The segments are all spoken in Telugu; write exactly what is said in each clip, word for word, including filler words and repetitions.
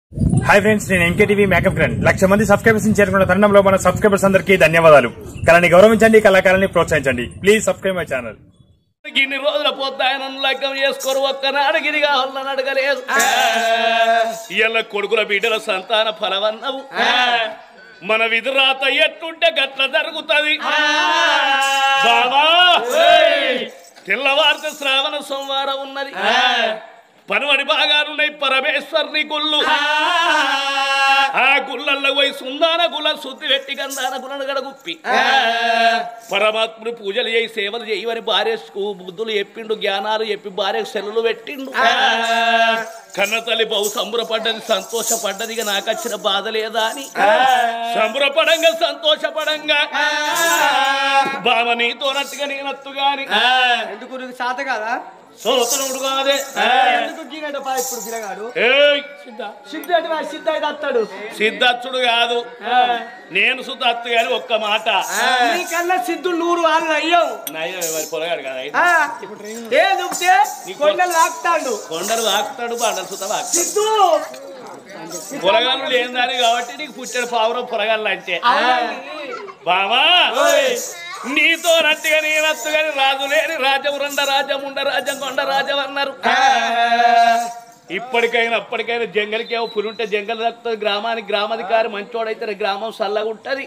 హాయ్ ఫ్రెండ్స్, నేను ఎంకేటీవీ మేకప్ గ్రాండ్ లక్ష మంది సబ్స్క్రైబర్స్ చేరుకున్న తరుణంలో మన సబ్స్క్రైబర్స్ అందరికీ ధన్యవాదాలు. కళని గౌరవించండి, కళాకారాన్ని ప్రోత్సహించండి. Please subscribe my channel. ఇన్ని రోజుల పోతే ఆయన లగ్గం చేసుకోరు, ఒక్కనాడు గిరి కావాలని అడగలేదు. ఇళ్ళ కొడుకుల బిడ్డల సంతాన ఫలవన్నవు మన విధురాత ఎట్టుంటే గట్ల జరుగుతుంది. బాబా తెల్లవారితే శ్రావణ సోమవారం ఉన్నది, పనువడి భాగాలున్నాయి పరమేశ్వరుని గుళ్ళు. ఆ గుళ్ళల్లో పోయి సుందాన గుళ్ళ శుద్ధి పెట్టి గంధాన గుళ్ళను గడగుప్పి పరమాత్ముడు పూజలు చేయి సేవలు చేయవని భార్యకు బుద్ధులు చెప్పిండు, జ్ఞానాలు చెప్పి భార్యకు సెలవులు పెట్టిండు. కన్న తల్లి బహు సంబరపడ్డది, సంతోషపడ్డది. ఇక నాకు వచ్చిన బాధ లేదా అని సంబరపడంగా సంతోషపడంగా బామ నీతోనట్టుగా నేనత్తు గాని ఎందుకు సాత కదా సోతనుడు కాదే. ఎందుకు గీనట ఇప్పుడు పిల్లగాడు సిద్ధ సిద్ధ అత్తాడు సిద్ధత్తుడు కాదు, నేను సుద్ధత్తు గాని ఒక్క మాట. నీకన్నా సిద్ధు నూరు వాళ్ళు అయ్యావు. మరి పొలగాడు కదా, కొండలు వాక్తాడు కొండలు వాకుతాడు, బండలు సుత వాకు. సిద్ధు పొలగాళ్ళు లేదని కాబట్టి నీకు పుట్టాడు పావురం పొలగాళ్ళు అంటే. బావా నీతో నట్టుగా నేనత్తు గాని రాజు లేని రాజ్యం రెండ రాజ్యం ఉండ రాజ్యం కొండ రాజ్యం అన్నారు. ఇప్పటికైనా అప్పటికైనా జంగలికి పులి ఉంటే జంగల్ దక్కుతుంది, గ్రామానికి గ్రామాధికారి మంచోడైతే గ్రామం చల్లగా ఉంటది.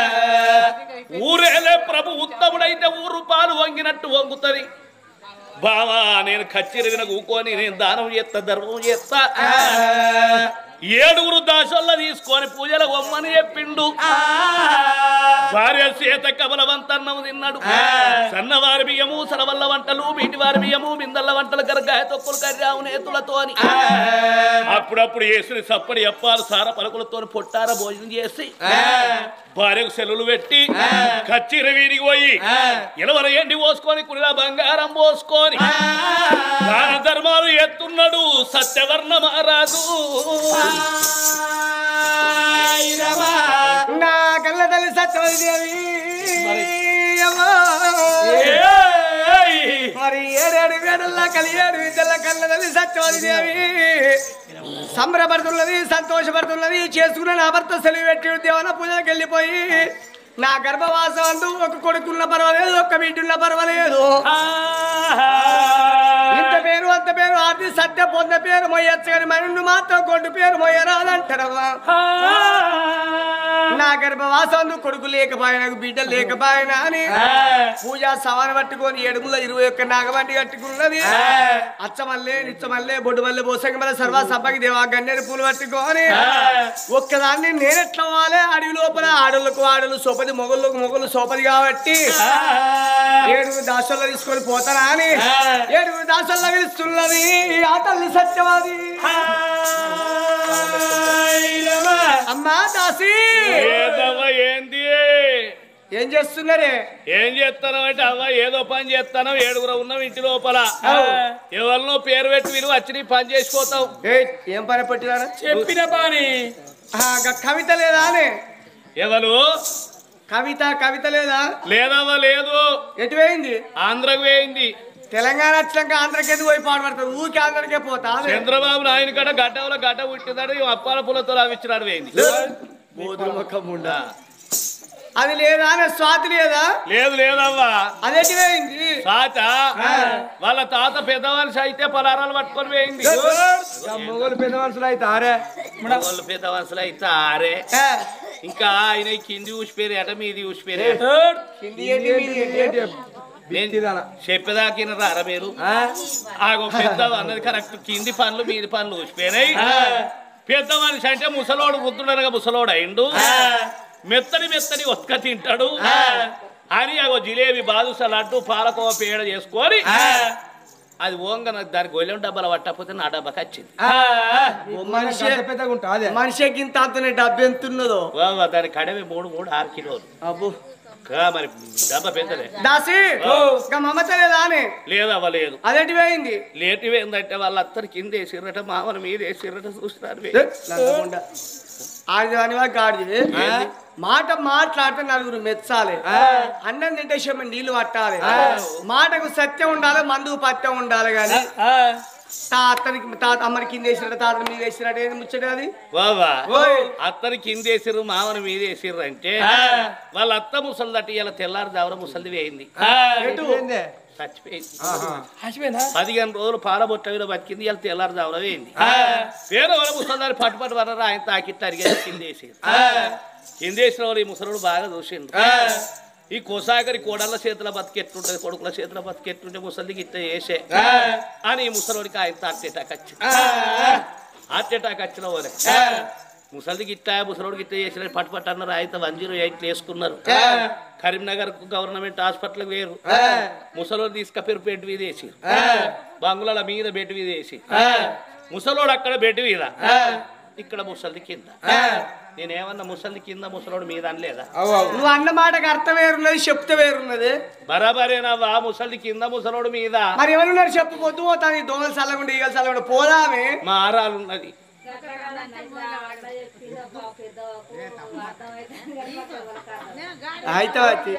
ఊరేలే ప్రభు ఉత్తముడైతే ఊరు పాలు వంగినట్టు వంగుతుంది. బావా నేను కచ్చిరిగిన కూకొని నేను దానం చేస్తా, ధర్మం చేస్తా. ఏడుగురు దాసోళ్ళ తీసుకొని పూజల బొమ్మని చెప్పిండు. భార్య చేత కమలవంతన్నం తిన్నాడు. సన్నవారి బియ్యము సరవల్ల వంటలు, వీటి వారి బియ్యము బిందల్ల వంటలు, గరగాయ తొక్కులు కర్రావు నేతులతో అప్పుడప్పుడు వేసుని సప్పడి అప్పాలు సార పలుకులతో పొట్టార భోజనం చేసి భార్యకు సెలవులు పెట్టి కచ్చిర వీరికి పోయి ఇలవర ఎండి పోసుకొని కుడిలా బంగారం పోసుకొని దాన ధర్మాలు ఎత్తున్నాడు సత్యవర్ణ మహారాజు. నా కళ్ళ తల్లి సత్యవతిదేవి మరి ఏడేడు వేడల్లా కలియేడు విద్యల కళ్ళ తల్లి సత్యవతిదేవి సంబరపడుతున్నది, సంతోషపడుతున్నది. చేసుకున్న నా భర్త సెలవు పెట్టి దేవన పూజలకు వెళ్ళిపోయి నా గర్భవాసం అంటూ ఒక కొడుకున్న పర్వాలేదు, ఒక్క బిడ్డున్న పర్వాలేదు. ఇంత పేరు అంత పేరు ఆది సత్య పొంద పేరు మొయ్యచ్చు కానీ మనుండు మాత్రం కొడుకు పేరు మొయ్యరాదంటారమ్మా. నా గర్భవాసం కొడుకు లేకపోయినా బిడ్డ లేకపోయినా అని పూజా సవాలు పట్టుకొని ఏడుగుల ఇరవై ఒక్క నాగబండి కట్టుకున్నది. అచ్చమల్లే నిచ్చమల్లే బొడ్డు మల్లె పోసంగ మళ్ళీ సర్వ సభకి దేవా గన్నేరు పూలు పట్టుకొని ఒక్కదాన్ని నేనెట్లా అవ్వాలి. అడవి లోపల ఆడోళ్ళకు ఆడలు సోపది, మొగళ్ళకు మొగలు సోపది కాబట్టి ఏడుగురు దాసోళ్ళ తీసుకొని పోతానా అని ఏడుగురు దాసోళ్ళ పిలుస్తున్నది ఆ తల్లి సత్యవాది. అమ్మా దాసి ఏంది ఏం చేస్తున్నారే? ఏం చేస్తాను అంటే అవ్వ ఏదో పని చేస్తాను, ఏడుగురు ఉన్నాం ఇంటి లోపల. ఎవరినో పేరు పెట్టి మీరు వచ్చి నీ పని చేసిపోతావు. ఏం పని పట్టినా చెప్పిన పని. కవిత లేదా అని? ఎవరు కవిత కవిత లేదా? లేదవ్వ లేదు. ఎటు వేయింది? ఆంధ్రకు వేయింది. తెలంగాణ వచ్చినాక ఆంధ్రకి ఎందుకు పోయి పాడబడతారు? ఊరికి ఆంధ్రకే పోతా. చంద్రబాబు నాయుడు కడ గడ్డలో గడ్డ పుట్టినాడు, అప్పాల పూలతో అవిచ్చినాడు వేయింది. అది లేదా అనే స్వాతి లేదా? లేదు లేదవ్వా. అదేటి వేయింది తాత వాళ్ళ తాత పెద్ద మనిషి అయితే పలారాలు పట్టుకొని వేయింది. మొగలు పెద్ద మనుషులు అయితే ఆరే, వాళ్ళు పెద్ద మనుషులు అయితే ఆరే. ఇంకా ఆయన కింది ఊసిపోయారు అట మీది ఊసిపోయారు. చెప్పేదాకిన రారా మీరు? ఆగో పెద్ద అన్నది కరెక్ట్. కింది పనులు మీది పనులు ఊసిపోయినాయి. పెద్ద మనిషి అంటే ముసలోడు వృద్ధుడనగా ముసలోడు అయిండు. మెత్తడి మెత్తడి ఒక్క తింటాడు అని అగో జిలేబీ బాదుస లడ్డు పాలకోవ పేడ చేసుకొని అది ఓంగ దాని గొల్లెం డబ్బాల పట్టకపోతే నా డబ్బాకి వచ్చింది. మనిషి పెద్దగా ఉంటుంది. మనిషికి ఇంత అంతనే డబ్బు ఎంత ఉన్నదో దాని కడవి మూడు మూడు ఆరు కిలోలు. అబ్బో మరి డబ్బా పెద్దలే. దాసి మమత లేదా అని? లేదవ్వ లేదు. అదేంటి వేయింది? లేటి వేయిందంటే వాళ్ళ అత్తరు కింద వేసిర్రట, మామని మీద వేసిర్రట చూస్తున్నారు. ఆడి అని గాడిది మాట మాట్లాడితే నలుగురు మెచ్చాలి, అన్నం తింటే నీళ్లు పట్టాలి, మాటకు సత్యం ఉండాలి, మందుకు పత్యం ఉండాలి. గాని తాతనికి తాత అమ్మని కింద వేసినట్టు తాతని మీద వేసినట్టు ఏది ముచ్చట అది బాబా అత్తని కిందేసిర్రు మామని మీదేసిర్రు అంటే వాళ్ళ అత్త ముసలి దట్టి ఇలా తెల్లారి దావర ముసలిది వేయింది చచ్చిపోయింది పదిహేను రోజులు పాలబొట్ట మీద బతికింది ఇలా తెల్లారి దావర వేయింది వేరే వాళ్ళ ముసలిదారి పట్టు పట్టు వర్ర ఆయన తాకిట్టు అడిగేసి కిందేసారు కిందేసిన వాళ్ళు ఈ ముసలుడు బాగా చూసిండు ఈ కోసాగరి కోడళ్ళ చేతుల బతికెట్టుంటది కొడుకుల చేతుల బతికెట్టుంటే ముసలికి ఇట్లా చేసే అని ఈ ముసలోడికి ఆయన హార్ట్ అటాక్ వచ్చింది హార్ట్ అటాక్ వచ్చిన వాళ్ళే ముసలికి ఇట్లా ముసలోడికి ఇట్లా చేసిన పట్టు పట్టు అన్నారు ఆయన వన్ జీరో ఎయిట్ వేసుకున్నారు కరీంనగర్ గవర్నమెంట్ హాస్పిటల్ వేరు ముసలోడు తీసుకపోయారు బెడ్ మీద వేసి బంగుళాల మీద బెడ్ మీద వేసి ముసలోడు అక్కడ బెడ్ మీద ఇక్కడ ముసలి కింద నేనేమన్నా ముసలి కింద ముసలోడు మీద అనలేదా నువ్వు అన్న మాటకు అర్థం వేరున్నది చెప్తే వేరున్నది బరాబరేనావా ముసలి కింద ముసలోడు మీద మరి ఎవరున్నారు చెప్పు పొద్దు పోతాను దోమలు చల్లకుండా ఈగలు చల్లకుండా పోదామే మా ఆరాలు ఉన్నది అయితే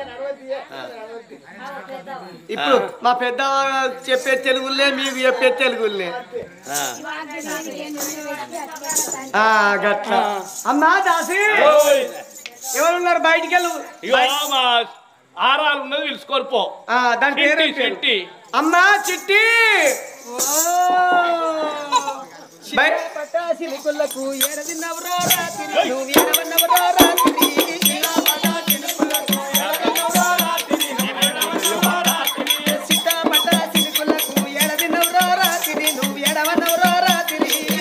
ఇప్పుడు మా పెద్ద చెప్పే తెలుగులే మీకు చెప్పే తెలుగులే గట్లా అమ్మా దాసి ఎవరున్నారు బయటికి వెళ్ళు ఆరాలు ఉన్నది పిలుచుకొని పో దాని పేరు చిట్టి అమ్మా చిట్టి పటాసిలకు ఎరదిన్నవరో రాత్రి నువ్వు ఎరవన్నవరో రాత్రి సీతా పటాసిలకు ఎరదిన్నవరో రాత్రి నువ్వు ఎరవన్నవరో రాత్రి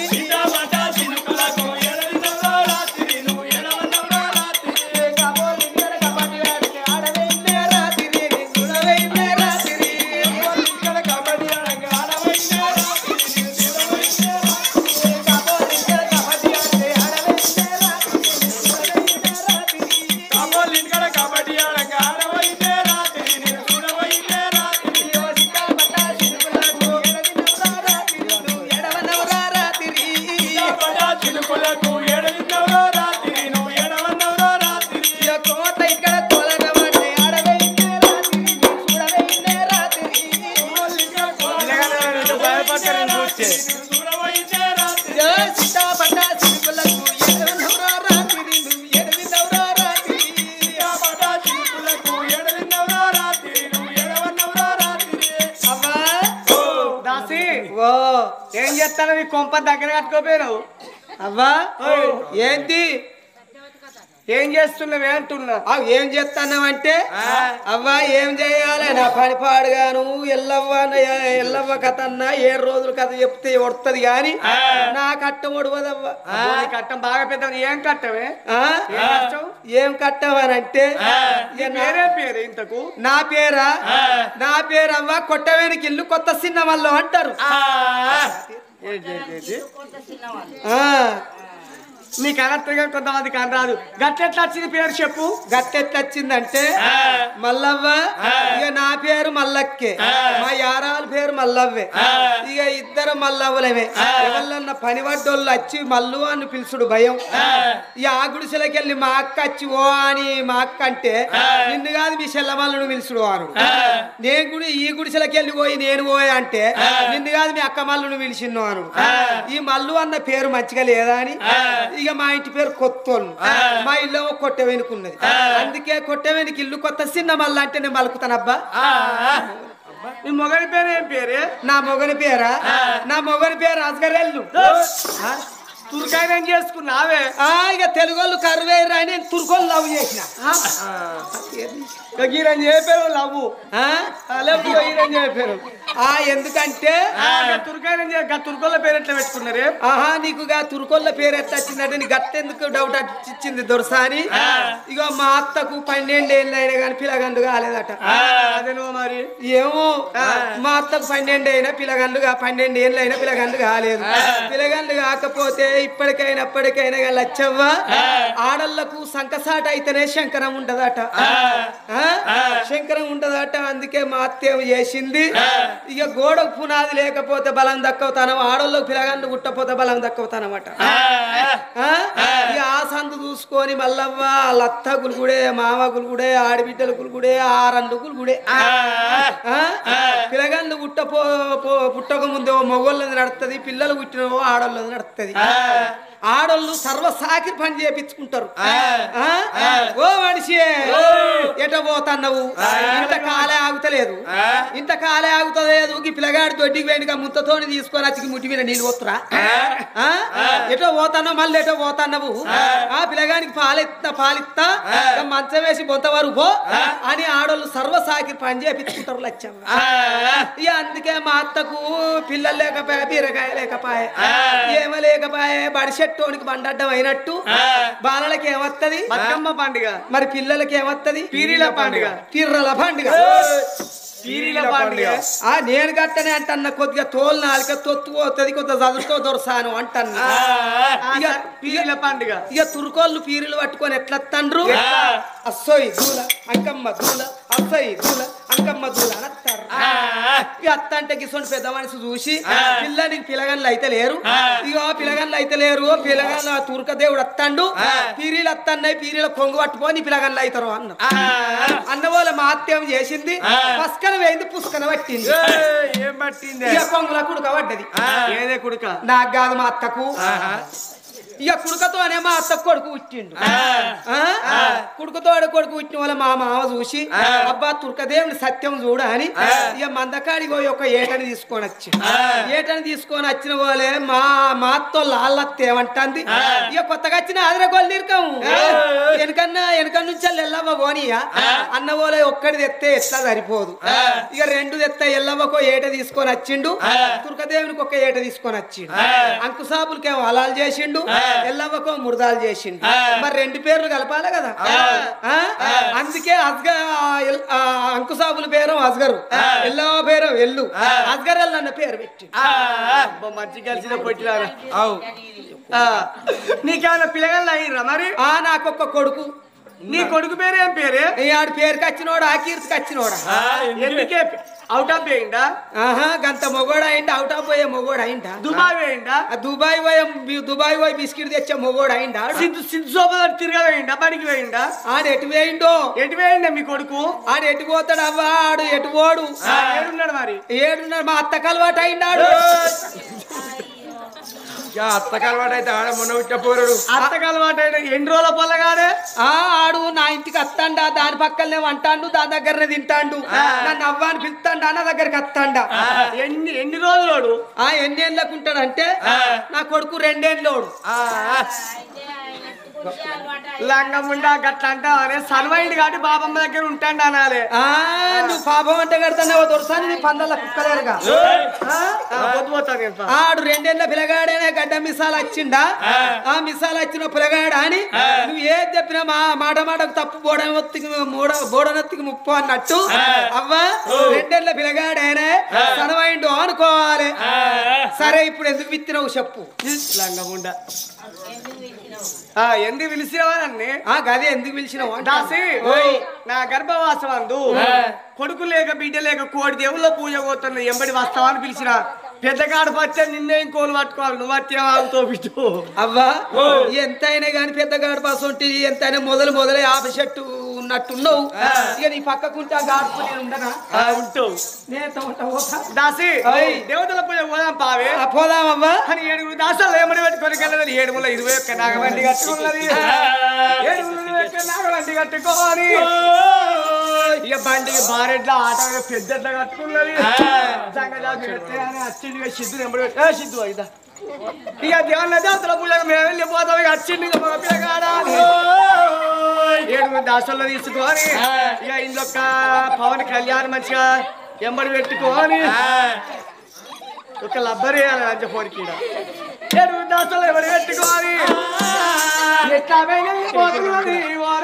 ఏం చేస్తాను మీ కొంప దగ్గర కట్టుకోపోయావు అవ్వా ఏంటి ఏం చేస్తున్నావు అంటున్నా ఏం చేస్తున్నావంటే అవ్వా ఏం చేయాలి నా పని పాడుగాను ఎల్లవ్వ ఎల్లవ్వ కథ అన్నా ఏడు రోజులు కథ చెప్తే వడుతుంది గాని నా కట్టం ఒడవదవ్వ కట్టం బాగా పెద్ద ఏం కట్టమే ఏం కట్టవనంటే పేరే పేరు ఇంతకు నా పేరా నా పేరు అవ్వ కొట్టవేనికి ఇల్లు కొత్త సిన్నమల్లో అంటారు నీకు అనర్థంగా కొంతమంది కనరాదు గట్టెట్లా వచ్చింది పేరు చెప్పు గట్టెట్లా వచ్చిందంటే మల్లవ్వ ఇక నా పేరు మల్లక్కే మా యారాల పేరు మల్లవ్వే ఇక ఇద్దరు మల్లవ్వలమే ఎవరన్నా పని పడ్డోళ్ళు వచ్చి మల్లు అని పిలుచుడు భయం ఇక ఆ గుడిసెలకి వెళ్ళి మా అక్క వచ్చి ఓ అని మా అక్క అంటే నిన్ను కాదు మీ చెల్లమల్లును పిలుచుడు అను నేను గుడి ఈ గుడిసెలకి వెళ్ళి పోయి నేను పోయా అంటే నిన్ను కాదు మీ అక్క మల్లును పిలిచిన్ను అను ఈ మల్లు అన్న పేరు మంచిగా లేదా అని ఇక మా ఇంటి పేరు కొత్తోళ్ళు మా ఇల్లు కొట్ట వెనుకున్నది అందుకే కొట్ట వెనుక ఇల్లు కొత్త చిన్న మల్ల అంటే నేను మలుకుతానబ్బా నీ మొగని పేరు ఏం పేరే నా మొగని పేరా నా మొగని పేరు రాజగారెల్లు తుర్కాయన చేసుకున్నావే ఇక తెలుగోళ్ళు కరువేరా అని నేను తుర్కోళ్ళు లవ్ చేసిన గీరని చెప్పారు లవ్వు గీరని చెప్పారు ఎందుకంటే తుర్కాయన తుర్కోళ్ళ పేరు ఎట్లా పెట్టుకున్నారే ఆహా నీకు తుర్కోళ్ళ పేరు ఎట్లా వచ్చిందంటే నీకు గట్టెందుకు డౌట్ ఇచ్చింది దొరసాని ఇక మా అత్తకు పన్నెండు ఏళ్ళు అయినా కానీ పిల్లగండు కాలేదట అదేనో మరి ఏమో మా అత్తకు పన్నెండు అయినా పిల్లగండుగా పన్నెండు ఏళ్ళు అయినా పిల్లగండు కాలేదు పిల్లగండు కాకపోతే ఇప్పటికైనా అప్పటికైనా లచ్చవ్వ ఆడళ్లకు సంకసాట అయితేనే శంకరం ఉంటదట శంకరం ఉంటదట అందుకే మా అత్త చేసింది ఇక గోడకు పునాది లేకపోతే బలం దక్కవుతానం ఆడోళ్ళకు పిల్లగాండు గుట్టపోతే బలం దక్కవుతానమాట ఇక ఆ సందు చూసుకొని మల్లవ్వ లత్త గులుగుడే మామ గులుగుడే ఆడబిడ్డలు గులుగుడే ఆరండు గులుగుడే పిల్లగాళ్ళు పుట్టపో పుట్టక ముందు మొగోళ్ళది నడుస్తుంది పిల్లలు పుట్టిన ఆడోళ్ళది నడుస్తుంది ఆడోళ్ళు సర్వ సాకిరి పని చేపించుకుంటారు ఓ మనిషి ఎట పోతున్నావు ఇంత కాలే ఆగుతలేదు ఇంత కాలే ఆగుతలేదు ఈ పిల్లగాడి దొడ్డికి వెనుక ముంతతోని తీసుకొని వచ్చి ముట్టి మీద నీళ్ళు పోతురా ఎటో పోతున్నావు మళ్ళీ ఎటో పోతున్నావు ఆ పిల్లగానికి పాలిస్తా పాలిస్తా మంచం వేసి బొంత వరకు పో అని ఆడోళ్ళు సర్వ సాకిరి పని చేపించుకుంటారు లచ్చమ్మ ఇక అందుకే మా అత్తకు పిల్లలు లేకపోయా బీరకాయ లేకపోయా ఏమో లేకపోయా బడిసెట్ టోనికి బండడ్డం అయినట్టు బాలలకి ఏమత్తది బతుకమ్మ పండుగ మరి పిల్లలకి ఏమత్తది పీరీల పండుగ పిర్రల పండుగ పీరీల పండుగ ఆ నేను గట్టనే అంటన్నా కొద్దిగా తోలు నాలుక తొత్తు పోతుంది కొద్దిగా చదువుతో దొరసాను అంటన్నా ఇక పీరీల పండుగ ఇక తురుకోళ్ళు పీరీలు పట్టుకొని ఎట్లా తండ్రు అస్సోయి దూల అంకమ్మ దూల అస్సోయి దూల అంకమ్మ దూల అని అత్తారు ఇక అత్త అంటే గిసోని పెద్ద మనిషి చూసి పిల్లని పిల్లగాళ్ళు అయితే లేరు ఇక పిల్లగాళ్ళు అయితే లేరు పిల్లగాళ్ళ తుర్క దేవుడు అత్తండు పీరీలు అత్తన్నాయి పీరీల కొంగు పట్టుకొని పిల్లగాళ్ళు అవుతారు అన్న అన్న వాళ్ళ మాత్యం చేసింది పస్కన వేయింది పుస్కన పట్టింది ఏం పట్టింది ఇక కొంగుల కుడుక పడ్డది ఏదే కుడుక నాకు కాదు మా అత్తకు ఇక కుడుకతోనే మా అత్త కొడుకు పుట్టిండు కుడుకతోడు కొడుకు పుట్టిన వాళ్ళ మా మామ చూసి అబ్బా తుర్కదేవుని సత్యం చూడ అని ఇక మందకాడికి పోయి ఒక ఏటని తీసుకొని వచ్చి ఏటని తీసుకొని వచ్చిన వాళ్ళే మా మా అత్తో లాల్లత్త ఏమంటుంది ఇక కొత్తగా వచ్చిన ఆదర గోళ్ళు ఇరకము వెనకన్నా వెనక నుంచి ఎల్లవ్వ పోనీయా అన్న వాళ్ళే ఒక్కడి తెస్తే ఎట్లా సరిపోదు ఇక రెండు తెస్తే ఎల్లవ్వకో ఏట తీసుకొని వచ్చిండు తుర్కదేవునికి ఒక ఏట తీసుకొని వచ్చిండు అంకుసాబులకేమో అలాలు చేసిండు ఎల్లవ్వకో మురదాలు చేసిండు మరి రెండు పేర్లు కలపాలి కదా అందుకే అస్గర్ అంకుసాబుల పేరు అస్గరు ఎల్లవ పేరు ఎల్లు అస్గర్ ఎల్లు అన్న పేరు పెట్టి మంచి కలిసిన పొట్టిలారా నీకేమైనా పిల్లగాళ్ళు అయ్యిరా మరి ఆ నాకొక్క కొడుకు నీ కొడుకు పేరు ఏం పేరే ఆడి పేరుకి వచ్చినోడా ఆ కీర్తికి వచ్చినోడా ఎందుకే అవుట్ ఆఫ్ వేయండా ఆహా గంత మొగోడు అయిందా అవుట్ ఆఫ్ పోయే మొగోడు అయిందా దుబాయ్ వేయండా దుబాయ్ పోయే దుబాయ్ పోయి బిస్కెట్ తెచ్చే మొగోడు అయిందా సిద్ధు సిద్ధు సోప తిరగా వేయండా బడికి వేయండా ఆడు ఎటు వేయిండో ఎటు వేయండి మీ కొడుకు ఆడు ఎటు పోతాడు అవ్వా ఆడు ఎటు పోడు ఏడున్నాడు మరి ఏడున్నాడు మా అత్తకు అలవాటు అయిండాడు అత్తకు అలవాటు అయితే ఆడ మొన్న పుట్టిన పోరాడు అత్తకు అలవాటు అయితే ఎన్ని రోజుల పొల్లగాడే ఆ ఆడు నా ఇంటికి వస్తాండా దాని పక్కనే వంటాండు దాని దగ్గరనే తింటాండు నన్ను అవ్వాని పిలుస్తాండా నా దగ్గరికి వస్తాండా ఎన్ని ఎన్ని రోజులోడు ఆ ఎన్ని ఏళ్ళకు ఉంటాడంటే నా కొడుకు రెండేళ్ళోడు లంగముండా గట్ల అంటావనే సన్వైండి కాబట్టి బాబమ్మ దగ్గర ఉంటాండి అనాలే ఆ నువ్వు పాపం అంటే కడతావు దొరసాని నీ పందల కుక్కలేరుగా ఆడు రెండేళ్ళ పిల్లగాడేనే గడ్డ మిసాలు వచ్చిండా ఆ మిసాలు వచ్చిన పిల్లగాడు అని నువ్వు ఏది చెప్పినా మా మాట మాటకు తప్పు బోడనొత్తికి మూడ బోడనొత్తికి ముప్పు అన్నట్టు అవ్వా రెండేళ్ళ పిల్లగాడేనే సనవైండు అనుకోవాలి సరే ఇప్పుడు ఎందుకు విత్తినవు చెప్పు లంగముండా ఎందుకు పిలిచినవాన్ని ఆ గది ఎందుకు పిలిచినావు దాసి నా గర్భవాసం అందు కొడుకు లేక బిడ్డ లేక కోడి దేవుళ్ళ పూజ పోతున్న ఎంబడి వస్తావా అని పిలిచిన పెద్దగాడు పచ్చే నిన్నే ఇంకోలు పట్టుకోవాలి నువ్వు వచ్చేవాళ్ళతో బిడ్డు అవ్వా ఎంతైనా గాని పెద్దగాడు పాస్ ఉంటే ఎంతైనా మొదలు మొదలై ఆప చెట్టు ఉన్నట్టున్నావు ఇక నీ పక్కకుంటే గాడుపు నేను ఉండనా ఉంటావు నేను దాసి దేవతల పూజ పోదాం పావే పోదామవ్వా అని ఏడుగురు దాసాలు ఏమడి పెట్టుకొని వెళ్ళదు ఏడుగుల ఇరవై ఒక్క నాగబండి కట్టుకున్నది ఏడుగురు ఒక్క నాగబండి కట్టుకోవాలి ఇక బండికి బారెడ్ల ఆట పెద్దట్లా కట్టుకున్నది వచ్చింది సిద్ధు ఎంబడి సిద్ధు అయిదా ఇక దేవన్న దేవతల పూజకు మేము వెళ్ళిపోతాం ఇక వచ్చింది ఇక మగ పిల్లగాడా ఏడుగురు దాసల్లో తీసుకొని ఇక ఇంకొక పవన్ కళ్యాణ్ మంచిగా ఎంబడి పెట్టుకోని ఒక లబ్బర్ వేయాలి లంచపోరికి ఏడుగురు దాసల్లో ఎవరు పెట్టుకోవాలి ఎట్లా పోతున్నది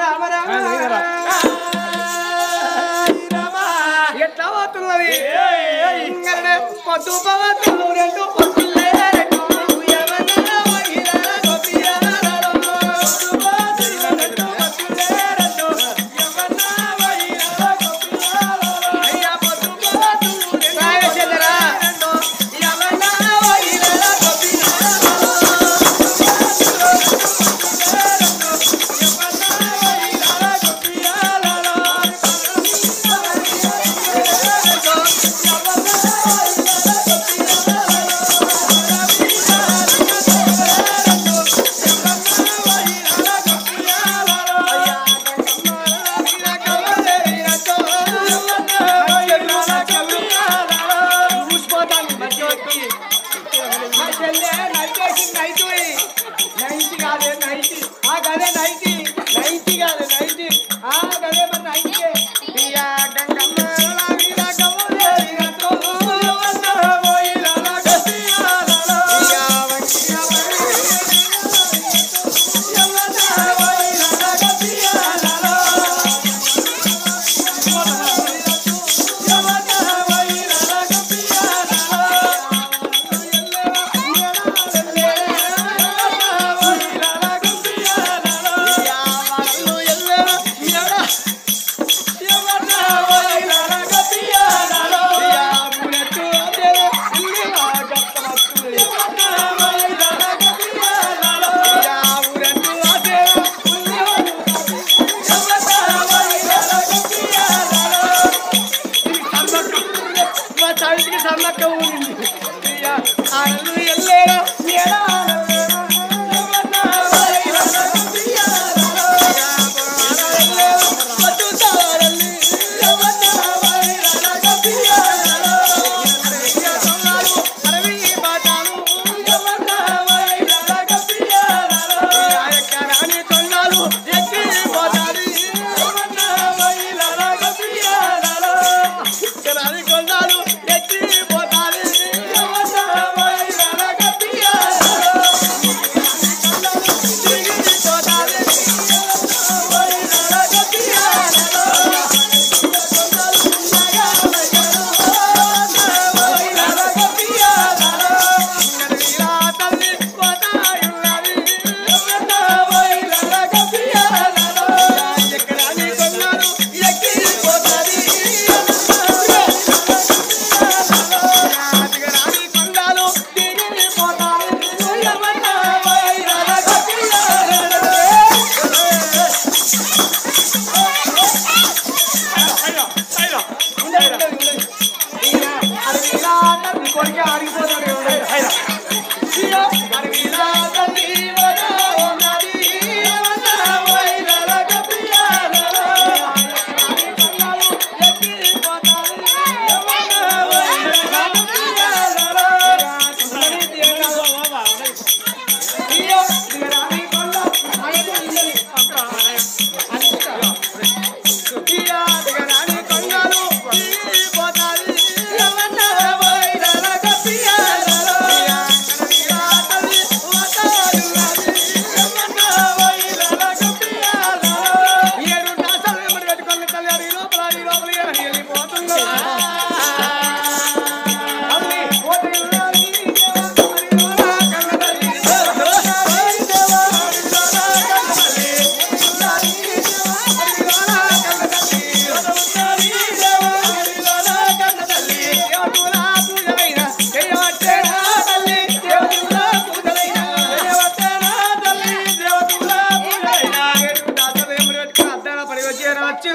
ఎట్లా పోతున్నది పొద్దు పవతులు రెండు పొద్దులే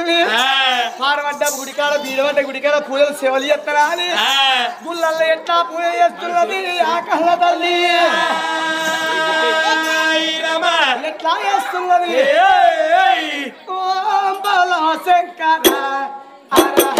చేస్తున్నది పాడబడ్డ గుడికాడ బీడబడ్డ గుడికాడ పూజలు సేవలు చేస్తారా అని గుళ్ళల్లో ఎట్లా పూజ చేస్తున్నది ఆ కళ్ళ తల్లి ఎట్లా చేస్తున్నది ఓం బలో శంకర హర